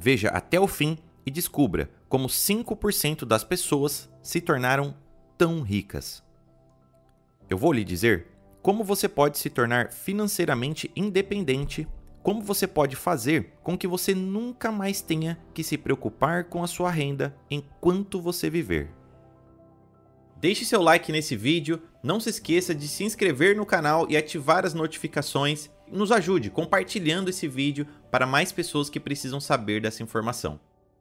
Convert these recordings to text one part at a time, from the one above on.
Veja até o fim e descubra como 5% das pessoas se tornaram tão ricas. Eu vou lhe dizer como você pode se tornar financeiramente independente, como você pode fazer com que você nunca mais tenha que se preocupar com a sua renda enquanto você viver. Deixe seu like nesse vídeo, não se esqueça de se inscrever no canal e ativar as notificações. Nos ajude compartilhando esse vídeo para mais pessoas que precisam saber dessa informação.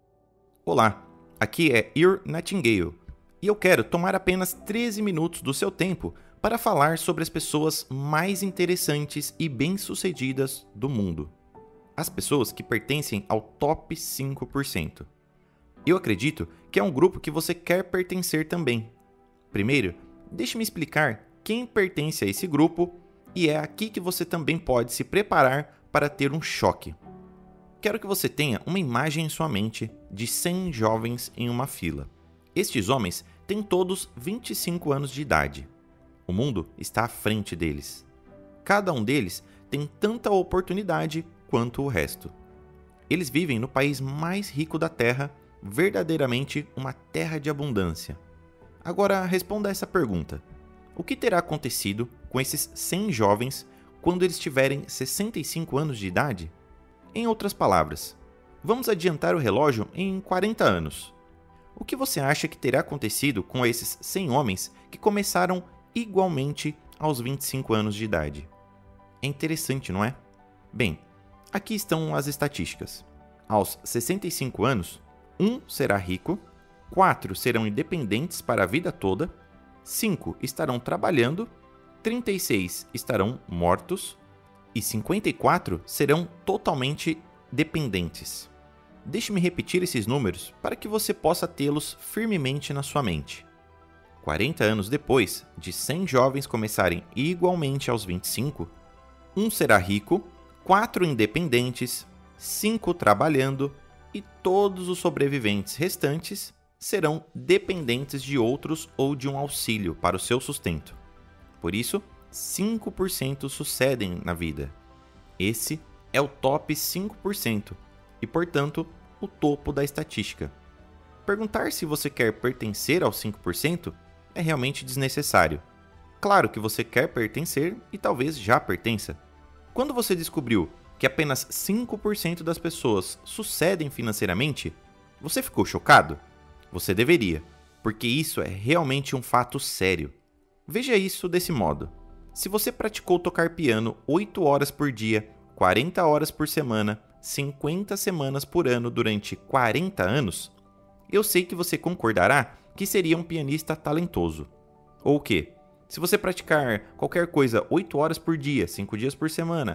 Olá, aqui é Earl Nightingale e eu quero tomar apenas 13 minutos do seu tempo para falar sobre as pessoas mais interessantes e bem-sucedidas do mundo. As pessoas que pertencem ao top 5%. Eu acredito que é um grupo que você quer pertencer também. Primeiro, deixe-me explicar quem pertence a esse grupo e é aqui que você também pode se preparar para ter um choque. Quero que você tenha uma imagem em sua mente de 100 jovens em uma fila. Estes homens têm todos 25 anos de idade. O mundo está à frente deles. Cada um deles tem tanta oportunidade quanto o resto. Eles vivem no país mais rico da Terra, verdadeiramente uma terra de abundância. Agora, responda a essa pergunta. O que terá acontecido com esses 100 jovens quando eles tiverem 65 anos de idade? Em outras palavras, vamos adiantar o relógio em 40 anos. O que você acha que terá acontecido com esses 100 homens que começaram igualmente aos 25 anos de idade? É interessante, não é? Bem, aqui estão as estatísticas. Aos 65 anos, 1 será rico, 4 serão independentes para a vida toda, 5 estarão trabalhando, 36 estarão mortos e 54 serão totalmente dependentes. Deixe-me repetir esses números para que você possa tê-los firmemente na sua mente. 40 anos depois de 100 jovens começarem igualmente aos 25, 1 será rico, 4 independentes, 5 trabalhando e todos os sobreviventes restantes serão dependentes de outros ou de um auxílio para o seu sustento. Por isso, 5% sucedem na vida. Esse é o top 5% e, portanto, o topo da estatística. Perguntar se você quer pertencer aos 5% é realmente desnecessário. Claro que você quer pertencer e talvez já pertença. Quando você descobriu que apenas 5% das pessoas sucedem financeiramente, você ficou chocado? Você deveria, porque isso é realmente um fato sério. Veja isso desse modo. Se você praticou tocar piano 8 horas por dia, 40 horas por semana, 50 semanas por ano durante 40 anos, eu sei que você concordará que seria um pianista talentoso. Ou o quê? Se você praticar qualquer coisa 8 horas por dia, 5 dias por semana,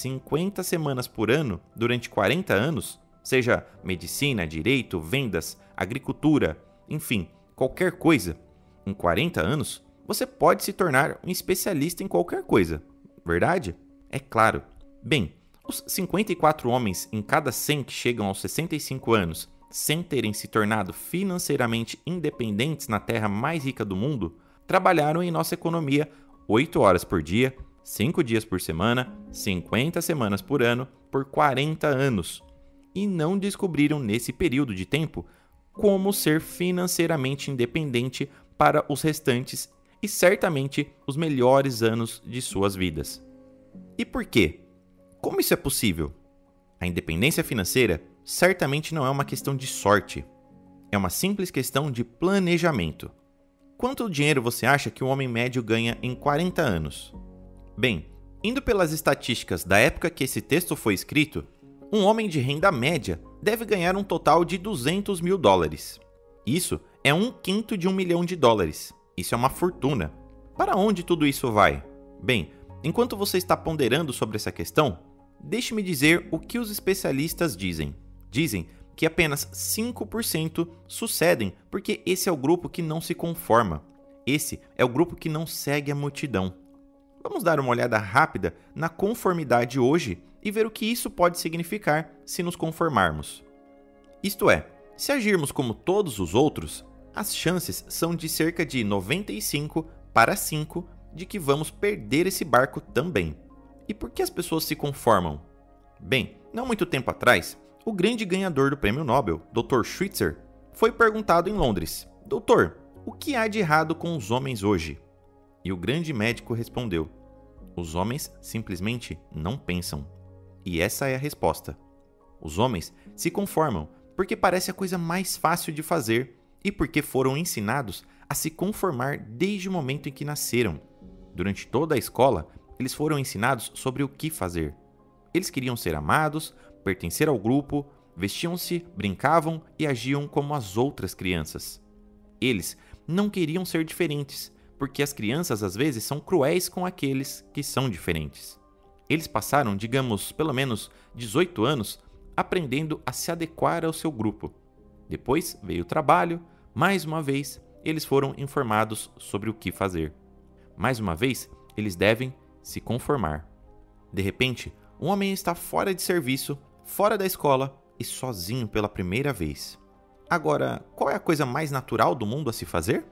50 semanas por ano durante 40 anos, seja medicina, direito, vendas, agricultura, enfim, qualquer coisa, em 40 anos, você pode se tornar um especialista em qualquer coisa, verdade? É claro. Bem, os 54 homens em cada 100 que chegam aos 65 anos sem terem se tornado financeiramente independentes na terra mais rica do mundo, trabalharam em nossa economia 8 horas por dia, 5 dias por semana, 50 semanas por ano, por 40 anos. E não descobriram nesse período de tempo como ser financeiramente independente para os restantes e certamente os melhores anos de suas vidas. E por quê? Como isso é possível? A independência financeira certamente não é uma questão de sorte. É uma simples questão de planejamento. Quanto dinheiro você acha que o homem médio ganha em 40 anos? Bem, indo pelas estatísticas da época que esse texto foi escrito, um homem de renda média deve ganhar um total de 200 mil dólares. Isso é 1/5 de $1 milhão. Isso é uma fortuna. Para onde tudo isso vai? Bem, enquanto você está ponderando sobre essa questão, deixe-me dizer o que os especialistas dizem. Dizem que apenas 5% sucedem porque esse é o grupo que não se conforma. Esse é o grupo que não segue a multidão. Vamos dar uma olhada rápida na conformidade hoje e ver o que isso pode significar se nos conformarmos. Isto é, se agirmos como todos os outros, as chances são de cerca de 95 para 5 de que vamos perder esse barco também. E por que as pessoas se conformam? Bem, não muito tempo atrás, O grande ganhador do prêmio Nobel, Dr. Schweitzer, foi perguntado em Londres: Doutor, o que há de errado com os homens hoje? E o grande médico respondeu: os homens simplesmente não pensam. E essa é a resposta. Os homens se conformam porque parece a coisa mais fácil de fazer e porque foram ensinados a se conformar desde o momento em que nasceram. Durante toda a escola, eles foram ensinados sobre o que fazer. Eles queriam ser amados, pertencer ao grupo, vestiam-se, brincavam e agiam como as outras crianças. Eles não queriam ser diferentes, porque as crianças às vezes são cruéis com aqueles que são diferentes. Eles passaram, digamos, pelo menos 18 anos aprendendo a se adequar ao seu grupo. Depois veio o trabalho, mais uma vez eles foram informados sobre o que fazer. Mais uma vez, eles devem se conformar. De repente, um homem está fora de serviço, fora da escola e sozinho pela primeira vez. Agora, qual é a coisa mais natural do mundo a se fazer?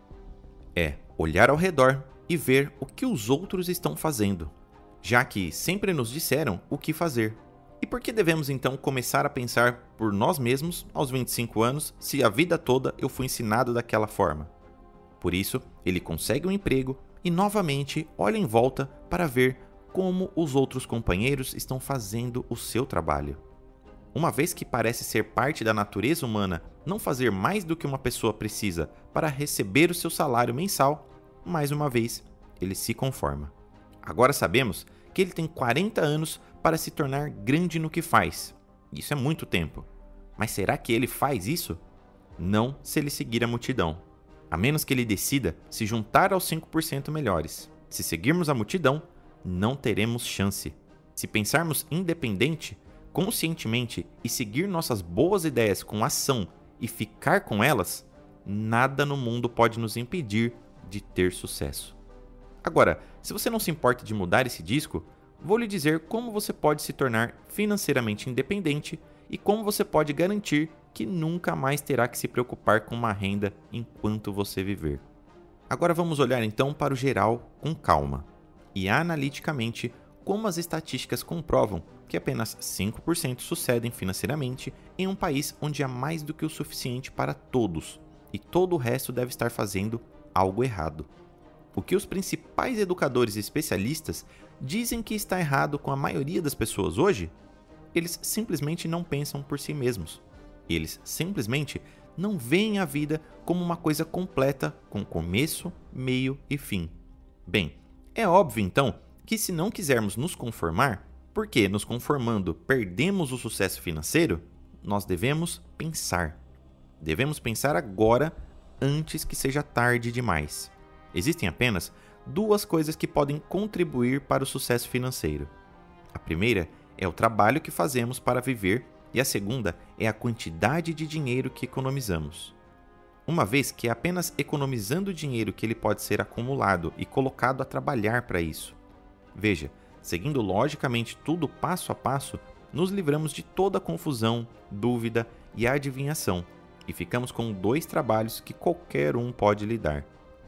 É olhar ao redor e ver o que os outros estão fazendo, já que sempre nos disseram o que fazer. E por que devemos então começar a pensar por nós mesmos aos 25 anos se a vida toda eu fui ensinado daquela forma? Por isso, ele consegue um emprego e novamente olha em volta para ver como os outros companheiros estão fazendo o seu trabalho. Uma vez que parece ser parte da natureza humana não fazer mais do que uma pessoa precisa para receber o seu salário mensal, mais uma vez, ele se conforma. Agora sabemos que ele tem 40 anos para se tornar grande no que faz. Isso é muito tempo. Mas será que ele faz isso? Não se ele seguir a multidão. A menos que ele decida se juntar aos 5% melhores. Se seguirmos a multidão, não teremos chance. Se pensarmos independente, conscientemente e seguir nossas boas ideias com ação e ficar com elas, nada no mundo pode nos impedir de ter sucesso. Agora, se você não se importa de mudar esse disco, vou lhe dizer como você pode se tornar financeiramente independente e como você pode garantir que nunca mais terá que se preocupar com uma renda enquanto você viver. Agora vamos olhar então para o geral com calma e analiticamente como as estatísticas comprovam que apenas 5% sucedem financeiramente em um país onde há mais do que o suficiente para todos e todo o resto deve estar fazendo algo errado. O que os principais educadores e especialistas dizem que está errado com a maioria das pessoas hoje? Eles simplesmente não pensam por si mesmos. Eles simplesmente não veem a vida como uma coisa completa com começo, meio e fim. Bem, é óbvio então que se não quisermos nos conformar, porque nos conformando perdemos o sucesso financeiro, nós devemos pensar. Devemos pensar agora, antes que seja tarde demais. Existem apenas duas coisas que podem contribuir para o sucesso financeiro. A primeira é o trabalho que fazemos para viver e a segunda é a quantidade de dinheiro que economizamos. Uma vez que é apenas economizando dinheiro que ele pode ser acumulado e colocado a trabalhar para isso. Veja, seguindo logicamente tudo passo a passo, nos livramos de toda a confusão, dúvida e adivinhação e ficamos com dois trabalhos que qualquer um pode lidar.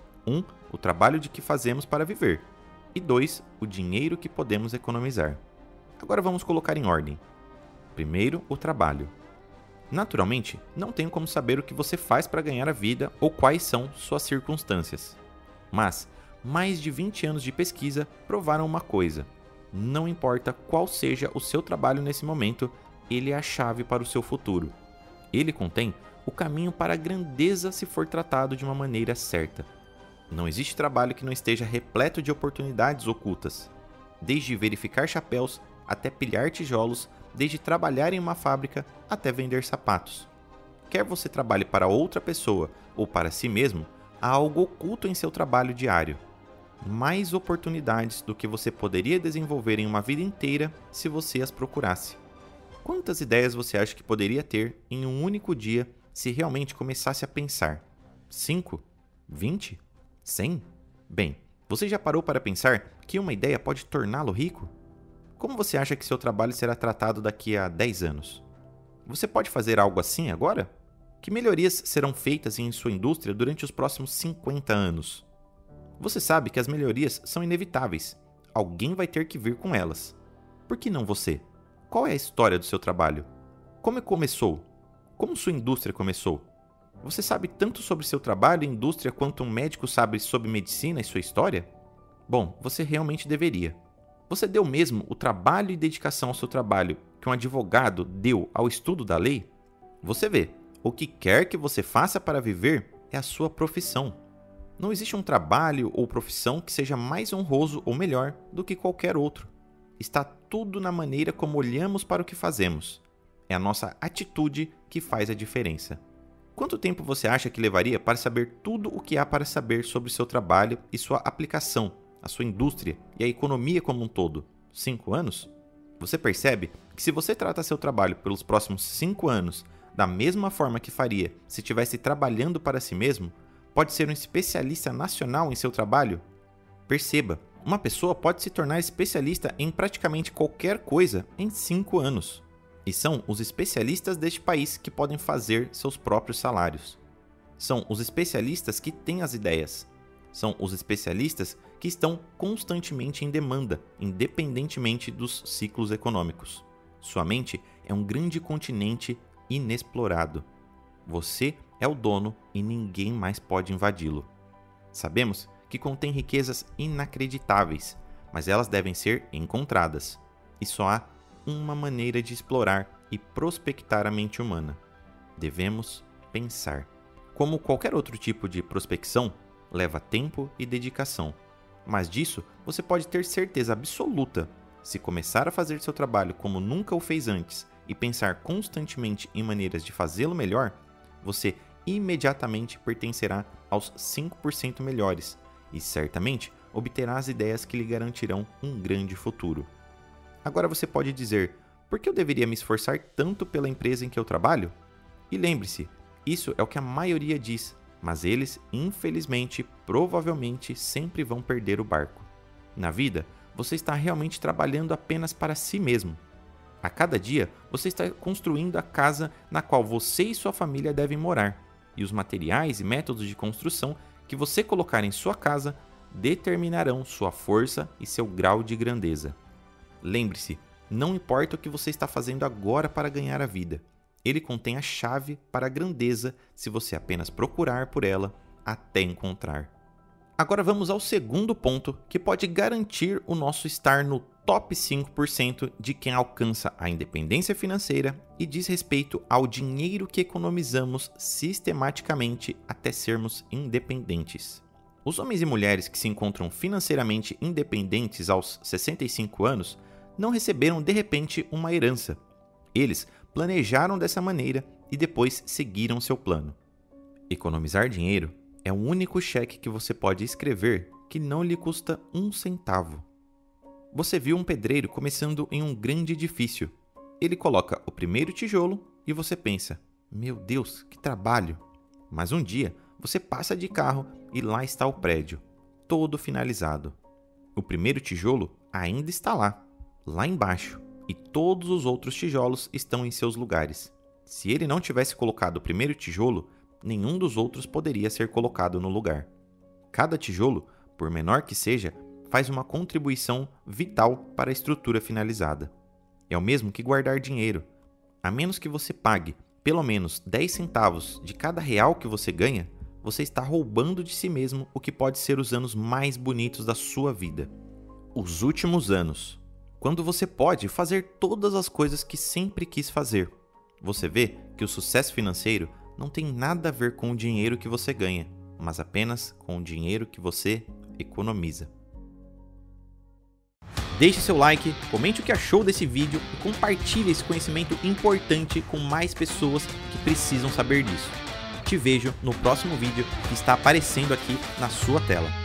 O trabalho de que fazemos para viver. E 2, o dinheiro que podemos economizar. Agora vamos colocar em ordem. Primeiro, o trabalho. Naturalmente, não tenho como saber o que você faz para ganhar a vida ou quais são suas circunstâncias. Mas, mais de 20 anos de pesquisa provaram uma coisa. Não importa qual seja o seu trabalho nesse momento, ele é a chave para o seu futuro. Ele contém o caminho para a grandeza se for tratado de uma maneira certa. Não existe trabalho que não esteja repleto de oportunidades ocultas. Desde verificar chapéus até pilhar tijolos, desde trabalhar em uma fábrica até vender sapatos. Quer você trabalhe para outra pessoa ou para si mesmo, há algo oculto em seu trabalho diário. Mais oportunidades do que você poderia desenvolver em uma vida inteira se você as procurasse. Quantas ideias você acha que poderia ter em um único dia se realmente começasse a pensar? 5? 20? 100? Bem, você já parou para pensar que uma ideia pode torná-lo rico? Como você acha que seu trabalho será tratado daqui a 10 anos? Você pode fazer algo assim agora? Que melhorias serão feitas em sua indústria durante os próximos 50 anos? Você sabe que as melhorias são inevitáveis. Alguém vai ter que vir com elas. Por que não você? Qual é a história do seu trabalho? Como começou? Como sua indústria começou? Você sabe tanto sobre seu trabalho e indústria quanto um médico sabe sobre medicina e sua história? Bom, você realmente deveria. Você deu mesmo o trabalho e dedicação ao seu trabalho que um advogado deu ao estudo da lei? Você vê, o que quer que você faça para viver é a sua profissão. Não existe um trabalho ou profissão que seja mais honroso ou melhor do que qualquer outro. Está tudo na maneira como olhamos para o que fazemos. É a nossa atitude que faz a diferença. Quanto tempo você acha que levaria para saber tudo o que há para saber sobre seu trabalho e sua aplicação, a sua indústria e a economia como um todo? 5 anos? Você percebe que se você trata seu trabalho pelos próximos 5 anos da mesma forma que faria se estivesse trabalhando para si mesmo, pode ser um especialista nacional em seu trabalho? Perceba, uma pessoa pode se tornar especialista em praticamente qualquer coisa em 5 anos. E são os especialistas deste país que podem fazer seus próprios salários. São os especialistas que têm as ideias. São os especialistas que estão constantemente em demanda, independentemente dos ciclos econômicos. Sua mente é um grande continente inexplorado. Você é o dono e ninguém mais pode invadi-lo. Sabemos que contém riquezas inacreditáveis, mas elas devem ser encontradas. E só há uma maneira de explorar e prospectar a mente humana. Devemos pensar. Como qualquer outro tipo de prospecção, leva tempo e dedicação. Mas disso você pode ter certeza absoluta. Se começar a fazer seu trabalho como nunca o fez antes e pensar constantemente em maneiras de fazê-lo melhor, você imediatamente pertencerá aos 5% melhores e certamente obterá as ideias que lhe garantirão um grande futuro. Agora você pode dizer, por que eu deveria me esforçar tanto pela empresa em que eu trabalho? E lembre-se, isso é o que a maioria diz, mas eles, infelizmente, provavelmente sempre vão perder o barco. Na vida, você está realmente trabalhando apenas para si mesmo. A cada dia, você está construindo a casa na qual você e sua família devem morar, e os materiais e métodos de construção que você colocar em sua casa determinarão sua força e seu grau de grandeza. Lembre-se, não importa o que você está fazendo agora para ganhar a vida, ele contém a chave para a grandeza se você apenas procurar por ela até encontrar. Agora vamos ao segundo ponto que pode garantir o nosso estar no top 5% de quem alcança a independência financeira e diz respeito ao dinheiro que economizamos sistematicamente até sermos independentes. Os homens e mulheres que se encontram financeiramente independentes aos 65 anos não receberam de repente uma herança. Eles planejaram dessa maneira e depois seguiram seu plano. Economizar dinheiro é o único cheque que você pode escrever que não lhe custa 1 centavo. Você viu um pedreiro começando em um grande edifício. Ele coloca o primeiro tijolo e você pensa, meu Deus, que trabalho! Mas um dia você passa de carro e lá está o prédio, todo finalizado. O primeiro tijolo ainda está lá embaixo, e todos os outros tijolos estão em seus lugares. Se ele não tivesse colocado o primeiro tijolo, nenhum dos outros poderia ser colocado no lugar. Cada tijolo, por menor que seja, faz uma contribuição vital para a estrutura finalizada. É o mesmo que guardar dinheiro. A menos que você pague pelo menos 10 centavos de cada real que você ganha, você está roubando de si mesmo o que pode ser os anos mais bonitos da sua vida. Os últimos anos. Quando você pode fazer todas as coisas que sempre quis fazer. Você vê que o sucesso financeiro não tem nada a ver com o dinheiro que você ganha, mas apenas com o dinheiro que você economiza. Deixe seu like, comente o que achou desse vídeo e compartilhe esse conhecimento importante com mais pessoas que precisam saber disso. Te vejo no próximo vídeo que está aparecendo aqui na sua tela.